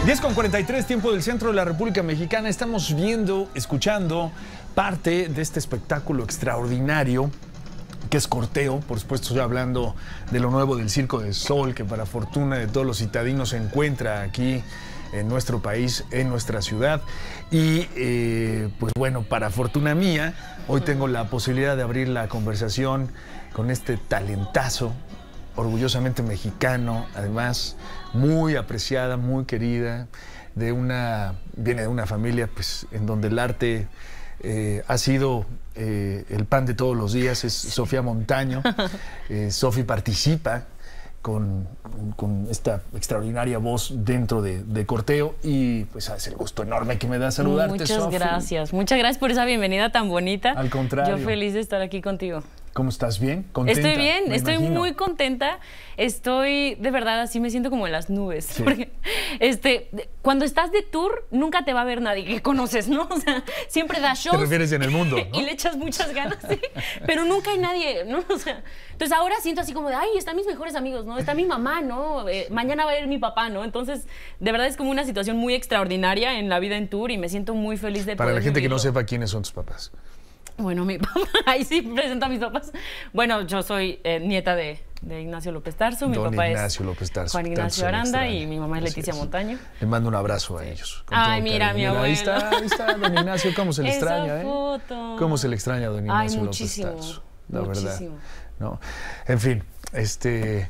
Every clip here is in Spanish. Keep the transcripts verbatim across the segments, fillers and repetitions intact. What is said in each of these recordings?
diez con cuarenta y tres, tiempo del centro de la República Mexicana. Estamos viendo, escuchando parte de este espectáculo extraordinario que es Corteo. Por supuesto, estoy hablando de lo nuevo del Circo del Sol, que para fortuna de todos los citadinos se encuentra aquí en nuestro país, en nuestra ciudad. Y eh, pues bueno, para fortuna mía, hoy tengo la posibilidad de abrir la conversación con este talentazo, orgullosamente mexicano, además muy apreciada, muy querida, de una, viene de una familia pues, en donde el arte eh, ha sido eh, el pan de todos los días. Es Sofía Montaño. eh, Sofi participa con, con esta extraordinaria voz dentro de, de Corteo y pues es el gusto enorme que me da saludarte, Muchas Sofi. gracias, muchas gracias por esa bienvenida tan bonita. Al contrario. Yo feliz de estar aquí contigo. ¿Cómo estás? ¿Bien? ¿Contenta? Estoy bien, me estoy imagino. muy contenta. Estoy, de verdad, así me siento como en las nubes. Sí. Porque, este, cuando estás de tour, nunca te va a ver nadie que conoces, ¿no? O sea, siempre das shows. Te refieres en el mundo, ¿no? Y le echas muchas ganas, ¿sí? Pero nunca hay nadie, ¿no? O sea, entonces ahora siento así como de, ay, están mis mejores amigos, ¿no? Está mi mamá, ¿no? Eh, mañana va a ir mi papá, ¿no? Entonces, de verdad es como una situación muy extraordinaria en la vida en tour y me siento muy feliz de Para poder la gente que vivirlo. no sepa quiénes son tus papás. Bueno, mi papá, ahí sí presento a mis papás. Bueno, yo soy eh, nieta de, de Ignacio López Tarso. Mi Don papá Ignacio es López Tarso. Juan Tanto Ignacio se le Aranda extraña. y mi mamá es Así Leticia es. Montaño. Le mando un abrazo a ellos. con Ay, todo mira, cariño. mi Ahí abuelo. está, ahí está, don Ignacio. ¿Cómo se le Esa extraña, eh? foto. ¿Cómo se le extraña a don Ay, Ignacio muchísimo, López Tarso? La muchísimo. verdad. ¿No? En fin, este...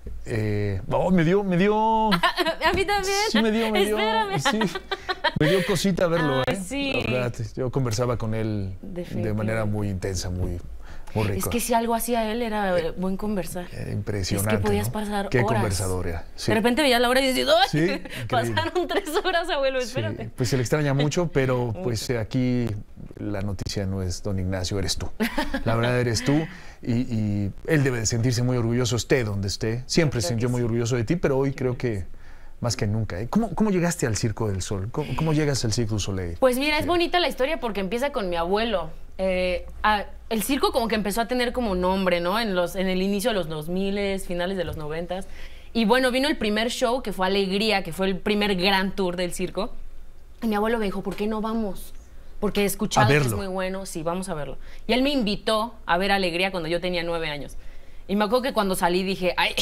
Eh, oh, me dio, me dio... A mí también. Sí, me dio, me dio... Espérame. Sí, me dio cosita verlo, Ay, ¿eh? sí. La verdad, yo conversaba con él de Definitivo. manera muy intensa, muy, muy rico. Es que si algo hacía él era eh, buen conversar. Era impresionante, Es que podías ¿no? pasar Qué horas. conversador era. Sí. De repente veías la hora y decías, ¡ay! Sí, increíble. Pasaron tres horas, abuelo, Sí, espérate. pues se le extraña mucho, pero pues eh, aquí la noticia no es don Ignacio, eres tú. La verdad eres tú y, y él debe de sentirse muy orgulloso, esté donde esté. Siempre se sintió muy orgulloso de ti, pero hoy creo que más que nunca. ¿eh? ¿Cómo, ¿Cómo llegaste al Circo del Sol? ¿Cómo, cómo llegas al Circo du Soleil? Pues mira, es Sí. bonita la historia porque empieza con mi abuelo. Eh, a- el circo como que empezó a tener como nombre, ¿no? En, los, en el inicio de los dos mil, finales de los noventa. Y bueno, vino el primer show que fue Alegría, que fue el primer gran tour del circo. Y mi abuelo me dijo, ¿por qué no vamos? Porque he escuchado A que es verlo. muy bueno. Sí, vamos a verlo. Y él me invitó a ver Alegría cuando yo tenía nueve años. Y me acuerdo que cuando salí dije, ay,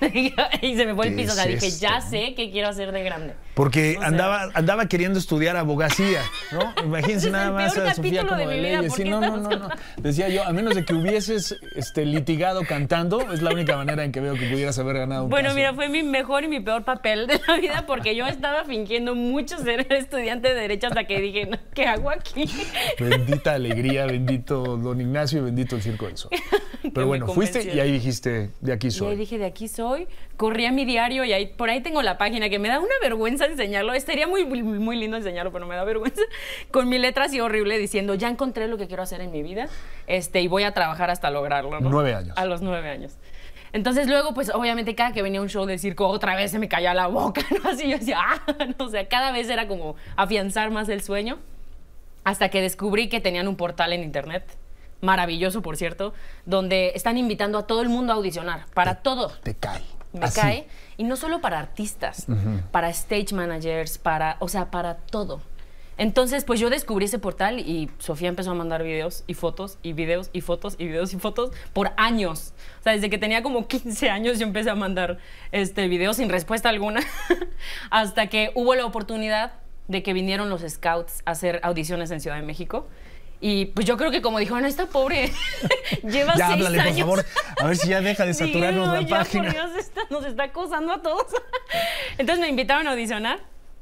y se me fue el ¿Qué piso. O sea, es dije, esto, ya no? sé qué quiero hacer de grande. Porque O sea, andaba, andaba queriendo estudiar abogacía, ¿no? Imagínense Ese es nada el más peor a Sofía capítulo como de de mi vida, leyes. ¿por Sí, qué no, no, estamos no, no. Decía yo, a menos de que hubieses este, litigado cantando, es la única manera en que veo que pudieras haber ganado un Bueno, caso. mira, fue mi mejor y mi peor papel de la vida porque yo estaba fingiendo mucho ser estudiante de Derecho hasta que dije, no, ¿qué hago aquí? Bendita alegría, bendito don Ignacio y bendito el Circo del Sol. Pero me bueno, fuiste y convencieron. ahí dijiste, de aquí Y soy. ahí dije, de aquí soy. Corrí a mi diario y ahí, por ahí tengo la página que me da una vergüenza enseñarlo. Estaría muy, muy, muy lindo enseñarlo, pero me da vergüenza. Con mi letra así horrible diciendo, ya encontré lo que quiero hacer en mi vida este, y voy a trabajar hasta lograrlo, ¿no? Nueve años. A los nueve años. Entonces luego, pues obviamente cada que venía un show de circo, otra vez se me caía la boca, ¿no? Así yo decía, ah, no, o sea, cada vez era como afianzar más el sueño. Hasta que descubrí que tenían un portal en internet, maravilloso por cierto, donde están invitando a todo el mundo a audicionar, para Te- todo. Te cae. Me Así. cae. Y no solo para artistas, para stage managers, para, o sea, para todo. Entonces, pues yo descubrí ese portal y Sofía empezó a mandar videos y fotos y videos y fotos y videos y fotos por años. O sea, desde que tenía como quince años yo empecé a mandar este, videos sin respuesta alguna hasta que hubo la oportunidad de que vinieron los scouts a hacer audiciones en Ciudad de México. Y pues yo creo que como dijo, no, esta pobre lleva Ya seis háblale, por años. favor, a ver si ya deja de Dije, saturarnos no, la ya, página. por Dios, esta- nos está acosando a todos. Entonces me invitaron a audicionar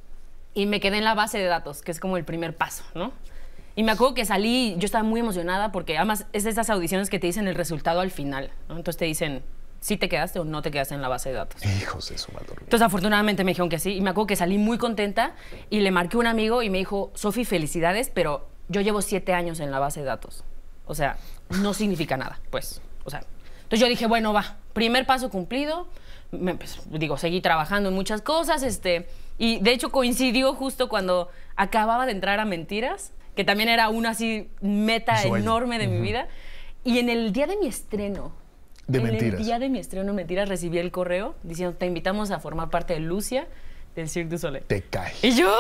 y me quedé en la base de datos, que es como el primer paso, ¿no? Y me acuerdo que salí, yo estaba muy emocionada porque además es de esas audiciones que te dicen el resultado al final, ¿no? Entonces te dicen si te quedaste o no te quedaste en la base de datos. Hijos de su madre. Entonces afortunadamente me dijeron que sí y me acuerdo que salí muy contenta y le marqué a un amigo y me dijo, Sofi, felicidades, pero yo llevo siete años en la base de datos. O sea, no significa nada, pues. O sea, entonces yo dije, bueno, va, primer paso cumplido. Me, pues, digo, seguí trabajando en muchas cosas, este, y de hecho coincidió justo cuando acababa de entrar a Mentiras, que también era una así meta Sueño. enorme de mi vida. Y en el día de mi estreno, De en Mentiras. el día de mi estreno Mentiras recibí el correo diciendo, te invitamos a formar parte de Lucia. del Cirque du Soleil. Te cae. Y yo...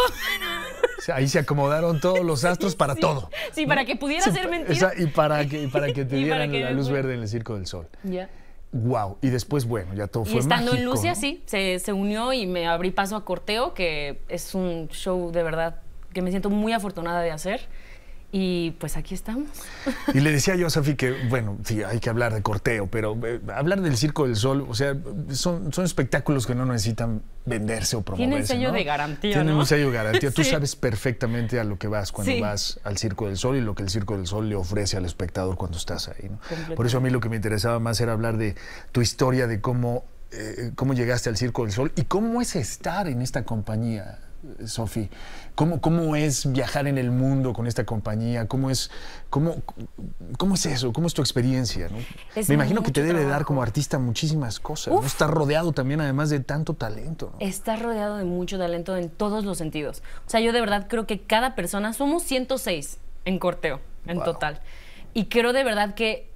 O sea, ahí se acomodaron todos los astros para sí, todo. Sí, ¿no? para que pudiera Sí, ser mentira. Esa, y para que, para que te Y para dieran que la luz después- verde en el Circo del Sol. Ya. Wow. Y después, bueno, ya todo Y fue estando mágico, en Lucia, ¿no? sí, se, se unió y me abrí paso a Corteo, que es un show de verdad que me siento muy afortunada de hacer. Y pues aquí estamos. Y le decía yo a Sofi que, bueno, sí, hay que hablar de Corteo, pero eh, hablar del Circo del Sol, o sea, son, son espectáculos que no necesitan venderse o promoverse. Tienen sello ¿no? de garantía, Tienen ¿no? un sello de garantía. Tú Sí. sabes perfectamente a lo que vas cuando Sí. vas al Circo del Sol y lo que el Circo del Sol le ofrece al espectador cuando estás ahí, ¿no? Completamente. Por eso a mí lo que me interesaba más era hablar de tu historia, de cómo, eh, cómo llegaste al Circo del Sol y cómo es estar en esta compañía. Sofi, ¿cómo, ¿cómo es viajar en el mundo con esta compañía? ¿Cómo es, cómo, cómo es eso? ¿Cómo es tu experiencia? ¿no? Es Me imagino que te mucho debe dar trabajo. como artista muchísimas cosas. ¿no? Uf. Estar rodeado también además de tanto talento. ¿no? Estás rodeado de mucho talento en todos los sentidos. O sea, yo de verdad creo que cada persona, somos ciento seis en Corteo, en Wow. total. Y creo de verdad que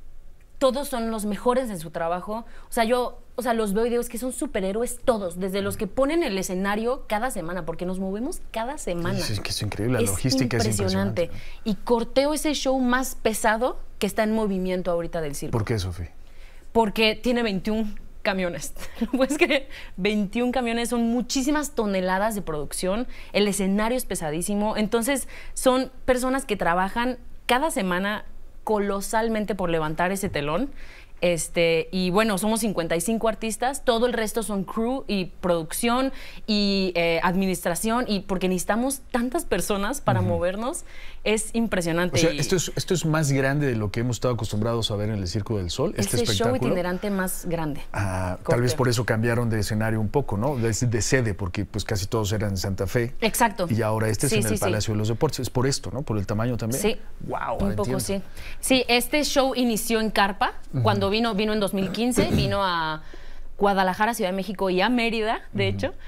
todos son los mejores en su trabajo. O sea, yo, o sea, los veo y digo, es que son superhéroes todos, desde los que ponen el escenario cada semana, porque nos movemos cada semana. Es, que es increíble, la Es logística impresionante. es impresionante. Y Corteo es el show más pesado que está en movimiento ahorita del circo. ¿Por qué, Sofi? Porque tiene veintiún camiones. Pues que veintiún camiones son muchísimas toneladas de producción. El escenario es pesadísimo. Entonces, son personas que trabajan cada semana colosalmente por levantar ese telón. Este, y bueno, somos cincuenta y cinco artistas, todo el resto son crew y producción y eh, administración, y porque necesitamos tantas personas para uh-huh. movernos, es impresionante. O sea, y esto es, esto es más grande de lo que hemos estado acostumbrados a ver en el Circo del Sol, este es espectáculo. el show itinerante más grande. Ah, tal vez por eso cambiaron de escenario un poco, ¿no? De, de sede, porque pues casi todos eran en Santa Fe. Exacto. Y ahora este sí, es en sí, el Palacio sí. de los Deportes. ¿Es por esto, no? ¿Por el tamaño también? Sí. Wow, un poco sí. Sí, este show inició en carpa. Uh-huh. Cuando vino, vino en dos mil quince, vino a Guadalajara, Ciudad de México y a Mérida, de uh-huh. hecho.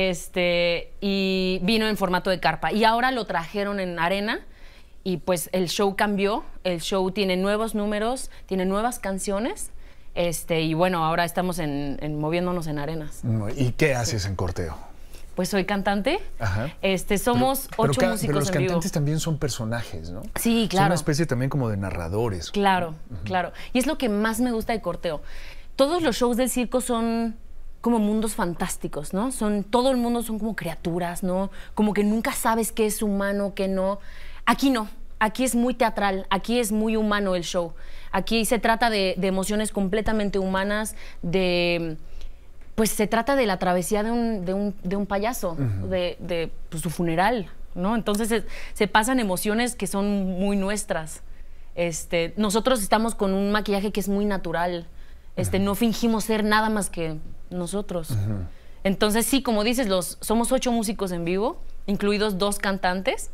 Este, y vino en formato de carpa. Y ahora lo trajeron en arena. Y pues el show cambió. El show tiene nuevos números, tiene nuevas canciones. Este, y bueno, ahora estamos en, en moviéndonos en arenas. ¿Y qué haces sí. en Corteo? Pues soy cantante. Ajá. Este, somos pero, ocho pero músicos pero los en cantantes vivo. también son personajes, ¿no? Sí, claro. Son una especie también como de narradores. Claro, uh-huh. claro. Y es lo que más me gusta de Corteo. Todos los shows del circo son como mundos fantásticos, ¿no? Son, todo el mundo son como criaturas, ¿no? Como que nunca sabes qué es humano, qué no. Aquí no. Aquí es muy teatral, aquí es muy humano el show. Aquí se trata de, de emociones completamente humanas, de... Pues se trata de la travesía de un, de un, de un payaso, uh-huh. de, de pues, su funeral, ¿no? Entonces se, se pasan emociones que son muy nuestras. Este, nosotros estamos con un maquillaje que es muy natural. Este, uh-huh. No fingimos ser nada más que nosotros. Uh-huh. Entonces sí, como dices, los, somos ocho músicos en vivo, incluidos dos cantantes.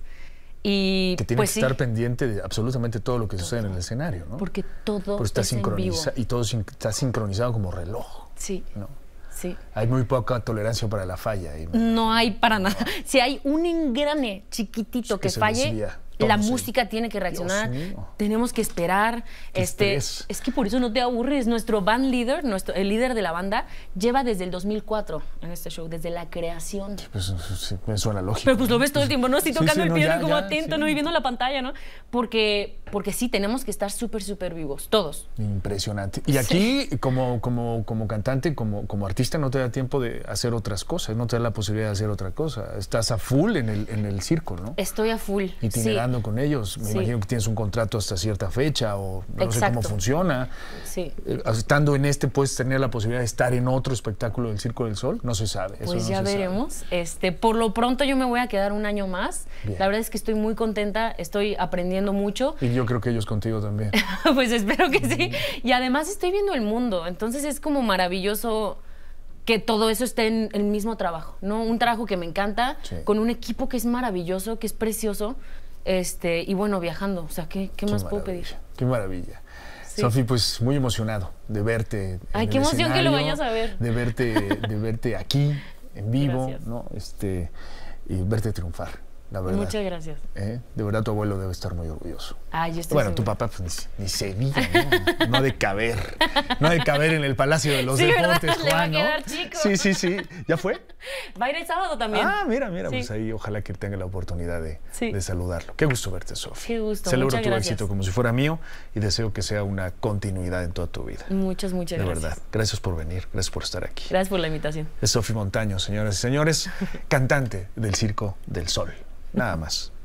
Y que tiene pues, que estar sí. pendiente de absolutamente todo lo que todo. sucede en el escenario, ¿no? Porque todo Pero está es en vivo. Y todo está sincronizado como reloj. Sí. ¿no? Sí. Hay muy poca tolerancia para la falla. Ahí. No hay para nada. Si hay un engrane chiquitito que, que falle, desvía. La música ahí. Tiene que reaccionar. Tenemos que esperar. Este, es que por eso no te aburres. Nuestro band leader, nuestro, el líder de la banda, lleva desde el dos mil cuatro en este show, desde la creación. Pues sí, me suena lógico. Pero pues lo ves todo el tiempo, ¿no? Así tocando sí, sí, el piano, no, ya, como ya, atento, sí. ¿no? Y viendo la pantalla, ¿no? Porque, porque sí, tenemos que estar súper, súper vivos, todos. Impresionante. Y aquí, sí. como, como, como cantante, como, como artista, no te da tiempo de hacer otras cosas, no te da la posibilidad de hacer otra cosa. Estás a full en el, en el circo, ¿no? Estoy a full. Itinerando sí. con ellos. Me sí. imagino que tienes un contrato hasta cierta fecha o no Exacto. sé cómo funciona. Sí. Eh, estando en este, ¿puedes tener la posibilidad de estar en otro espectáculo del Circo del Sol? No se sabe. Pues eso no ya se veremos. Sabe. Este, por lo pronto yo me voy a quedar un año más. Bien. La verdad es que estoy muy contenta, estoy aprendiendo mucho. Y yo creo que ellos contigo también. Pues espero que sí. Y además estoy viendo el mundo, entonces es como maravilloso que todo eso esté en el mismo trabajo, ¿no? Un trabajo que me encanta, sí. con un equipo que es maravilloso, que es precioso. Este, y bueno, viajando, o sea, ¿qué, qué, qué más puedo pedir? Qué maravilla. Sí. Sofi, pues muy emocionado de verte. En Ay, el qué emoción que lo vayas a ver. De verte, de verte aquí, en vivo, gracias. ¿no? Este, y verte triunfar, la verdad. Muchas gracias. ¿Eh? De verdad, tu abuelo debe estar muy orgulloso. Ay, yo estoy Bueno, tu segura. papá pues, ni, ni se diga, ¿no? No ha de caber. No ha de caber en el Palacio de los Sí, ¿verdad? Deportes, Le va a Juan, ¿no? quedar chico. Sí, sí, sí. ¿Ya fue? Va a ir el sábado también. Ah, mira, mira, Sí. pues ahí ojalá que tenga la oportunidad de, Sí. de saludarlo. Qué gusto verte, Sofía. Qué gusto, Celebro muchas tu gracias. éxito como si fuera mío y deseo que sea una continuidad en toda tu vida. Muchas, muchas De gracias. verdad. Gracias por venir, gracias por estar aquí. Gracias por la invitación. Es Sofía Montaño, señoras y señores, cantante del Circo del Sol. Nada más.